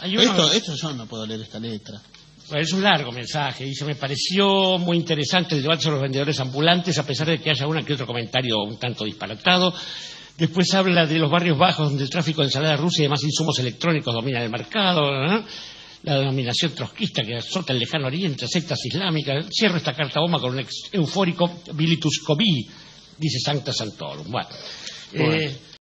Hay uno... Esto yo no puedo leer esta letra. Bueno, es un largo mensaje. Dice, me pareció muy interesante el debate sobre los vendedores ambulantes, a pesar de que haya uno que otro comentario un tanto disparatado. Después habla de los barrios bajos, donde el tráfico de ensalada rusa y demás insumos electrónicos dominan el mercado, ¿no? La denominación trotskista que azota el lejano oriente, sectas islámicas. Cierro esta carta bomba con un eufórico Bilitus Kobi, dice Sancta Santorum. Bueno.